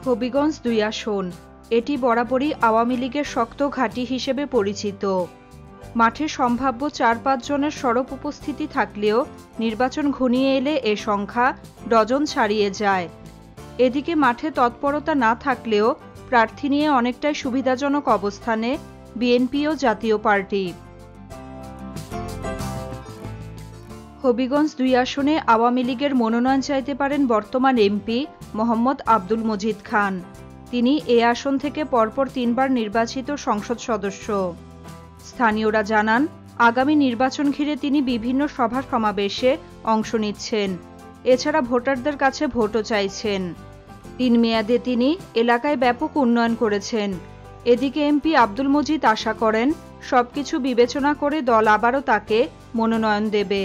হবিগঞ্জ ২ আসন। এটি বরাবরই আওয়ামী লীগের শক্ত ঘাঁটি হিসেবে পরিচিত। মাঠে সম্ভাব্য ৪-৫ জনের সরব উপস্থিতি থাকলেও নির্বাচন ঘনিয়ে এলে এ সংখ্যা ডজন ছাড়িয়ে যায়। এদিকে মাঠে তৎপরতা না থাকলেও প্রার্থী নিয়ে অনেকটাই সুবিধাজনক অবস্থানে বিএনপি ও জাতীয় পার্টি। হবিগঞ্জ ২ আসনে আওয়ামী লীগের মনোনয়ন চাইতে পারেন বর্তমান এমপি মোহাম্মদ আব্দুল মজিদ খান। তিনি এ আসন থেকে পরপর ৩ বার নির্বাচিত সংসদ সদস্য। স্থানীয়রা জানান, আগামী নির্বাচন ঘিরে তিনি বিভিন্ন সভা সমাবেশে অংশ নিচ্ছেন। এছাড়া ভোটারদের কাছে ভোটও চাইছেন। ৩ মেয়াদে তিনি এলাকায় ব্যাপক উন্নয়ন করেছেন। এদিকে এমপি আব্দুল মজিদ আশা করেন, সবকিছু বিবেচনা করে দল আবারও তাকে মনোনয়ন দেবে।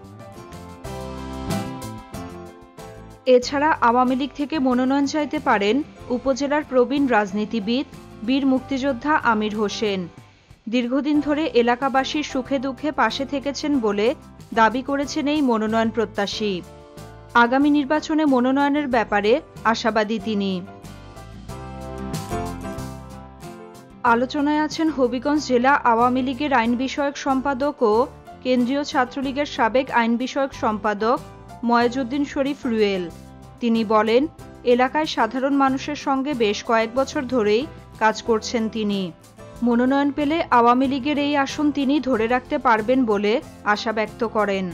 এছাড়া আওয়ামী লীগ থেকে মনোনয়ন চাইতে পারেন উপজেলার প্রবীণ রাজনীতিবিদ বীর মুক্তিযোদ্ধা আমির হোসেন। দীর্ঘদিন ধরে এলাকাবাসীর সুখে দুঃখে পাশে থেকেছেন বলে দাবি করেছেন এই মনোনয়ন প্রত্যাশী। আগামী নির্বাচনে মনোনয়নের ব্যাপারে আশাবাদী তিনি। আলোচনায় আছেন হবিগঞ্জ জেলা আওয়ামী লীগের আইন বিষয়ক সম্পাদক ও কেন্দ্রীয় ছাত্রলীগের সাবেক আইন বিষয়ক সম্পাদক ময়েজউদ্দিন শরীফ রুয়েল। তিনি বলেন, এলাকায় সাধারণ মানুষের সঙ্গে বেশ কয়েক বছর ধরেই কাজ করছেন তিনি। মনোনয়ন পেলে আওয়ামী লীগের এই আসন তিনি ধরে রাখতে পারবেন বলে আশা ব্যক্ত করেন।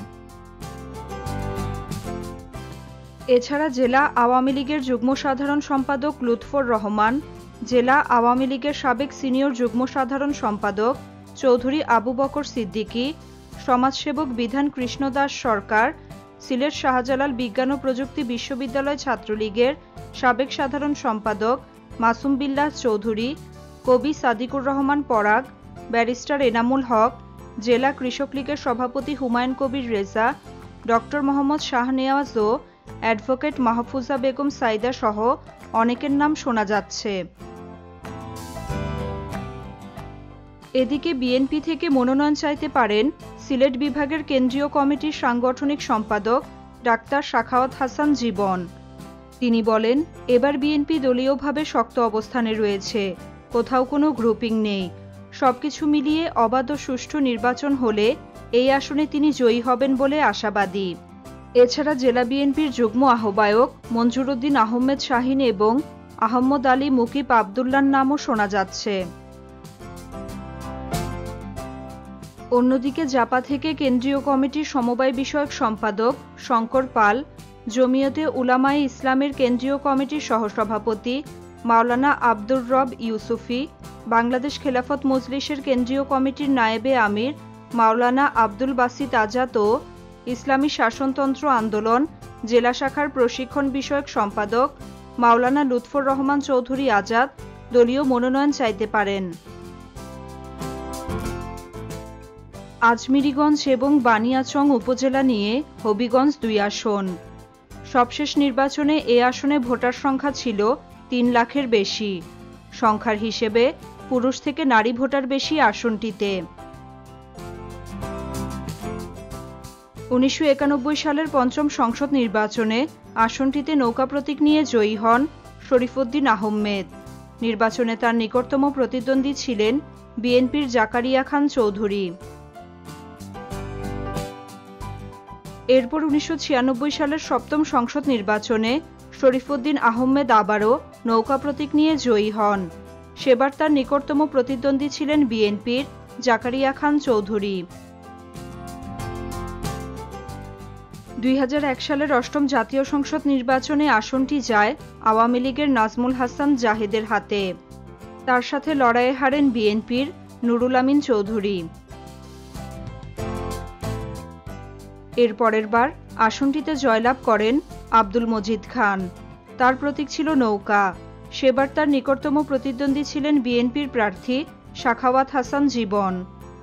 এছাড়া জেলা আওয়ামী লীগের যুগ্ম সাধারণ সম্পাদক লুৎফর রহমান, জেলা আওয়ামী লীগের সাবেক সিনিয়র যুগ্ম সাধারণ সম্পাদক চৌধুরী আবু বকর সিদ্দিকী, সমাজসেবক বিধান কৃষ্ণ দাস সরকার, সিলেট শাহজালাল বিজ্ঞান ও প্রযুক্তি বিশ্ববিদ্যালয় ছাত্রলীগের সাবেক সাধারণ সম্পাদক মাসুম বিল্লাহ চৌধুরী, কবি সাদিকুর রহমান পরাগ, ব্যারিস্টার এনামুল হক, জেলা কৃষক লীগের সভাপতি হুমায়ুন কবির রেজা, ডক্টর মোহাম্মদ শাহনেওয়াজ ও অ্যাডভোকেট মাহফুজা বেগম সাইদা সহ অনেকের নাম শোনা যাচ্ছে। এদিকে বিএনপি থেকে মনোনয়ন চাইতে পারেন সিলেট বিভাগের কেন্দ্রীয় কমিটির সাংগঠনিক সম্পাদক ডাক্তার সাখাওয়াত হাসান জীবন। তিনি বলেন, এবার বিএনপি দলীয়ভাবে শক্ত অবস্থানে রয়েছে, কোথাও কোনো গ্রুপিং নেই। সবকিছু মিলিয়ে অবাধ ও সুষ্ঠু নির্বাচন হলে এই আসনে তিনি জয়ী হবেন বলে আশাবাদী। এছাড়া জেলা বিএনপির যুগ্ম আহ্বায়ক মঞ্জুরউদ্দিন আহমেদ শাহীন এবং আহমদ আলী মুকিব আবদুল্লার নামও শোনা যাচ্ছে। অন্যদিকে জাপা থেকে কেন্দ্রীয় কমিটির সমবায় বিষয়ক সম্পাদক শঙ্কর পাল, জমিয়তে উলামায়ে ইসলামের কেন্দ্রীয় কমিটির সহসভাপতি মাওলানা আব্দুর রব ইউসুফি, বাংলাদেশ খেলাফত মজলিসের কেন্দ্রীয় কমিটির নায়েবে আমির মাওলানা আব্দুল বাসিত আজাদ ও ইসলামী শাসনতন্ত্র আন্দোলন জেলা শাখার প্রশিক্ষণ বিষয়ক সম্পাদক মাওলানা লুৎফর রহমান চৌধুরী আজাদ দলীয় মনোনয়ন চাইতে পারেন। আজমিরিগঞ্জ এবং বানিয়াচং উপজেলা নিয়ে হবিগঞ্জ ২ আসন। সবশেষ নির্বাচনে এ আসনে ভোটার সংখ্যা ছিল ৩ লাখের বেশি। সংখ্যার হিসেবে পুরুষ থেকে নারী ভোটার বেশি আসনটিতে। ১৯৯১ সালের পঞ্চম সংসদ নির্বাচনে আসনটিতে নৌকা প্রতীক নিয়ে জয়ী হন শরীফউদ্দিন আহমেদ। নির্বাচনে তার নিকটতম প্রতিদ্বন্দ্বী ছিলেন বিএনপির জাকারিয়া খান চৌধুরী। এরপর ১৯৯৬ সালের সপ্তম সংসদ নির্বাচনে শরীফউদ্দিন আহমেদ আবারও নৌকা প্রতীক নিয়ে জয়ী হন। সেবার তার নিকটতম প্রতিদ্বন্দ্বী ছিলেন বিএনপির জাকারিয়া খান চৌধুরী। ২০০১ সালের অষ্টম জাতীয় সংসদ নির্বাচনে আসনটি যায় আওয়ামী লীগের নাজমুল হাসান জাহেদের হাতে। তার সাথে লড়াইয়ে হারেন বিএনপির নুরুল আমিন চৌধুরী। এর পরের বার আসনটিতে জয়লাভ করেন আব্দুল মজিদ খান। তার প্রতীক ছিল নৌকা। সেবার তার নিকটতম প্রতিদ্বন্দ্বী ছিলেন বিএনপির প্রার্থী সাখাওয়াত হাসান জীবন।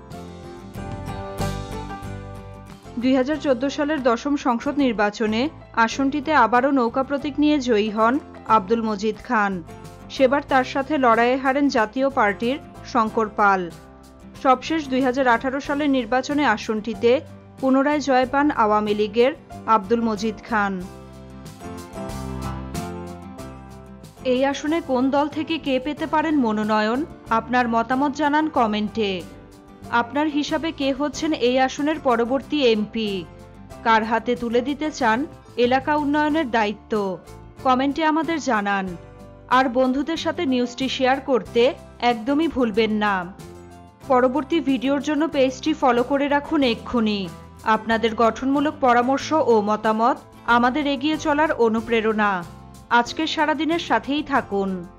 ২০১৪ সালের দশম সংসদ নির্বাচনে আসনটিতে আবারও নৌকা প্রতীক নিয়ে জয়ী হন আব্দুল মজিদ খান। সেবার তার সাথে লড়াইয়ে হারেন জাতীয় পার্টির শঙ্কর পাল। সবশেষ ২০১৮ সালের নির্বাচনে আসনটিতে পুনরায় জয় পান আওয়ামী লীগের আব্দুল মজিদ খান। এই আসনে কোন দল থেকে কে পেতে পারেন মনোনয়ন? আপনার মতামত জানান কমেন্টে। আপনার হিসাবে কে হচ্ছেন এই আসনের পরবর্তী এমপি? কার হাতে তুলে দিতে চান এলাকা উন্নয়নের দায়িত্ব? কমেন্টে আমাদের জানান। আর বন্ধুদের সাথে নিউজটি শেয়ার করতে একদমই ভুলবেন না। পরবর্তী ভিডিওর জন্য পেজটি ফলো করে রাখুন এক্ষুনি। আপনাদের গঠনমূলক পরামর্শ ও মতামত আমাদের এগিয়ে চলার অনুপ্রেরণা। আজকের সারাদিনের সাথেই থাকুন।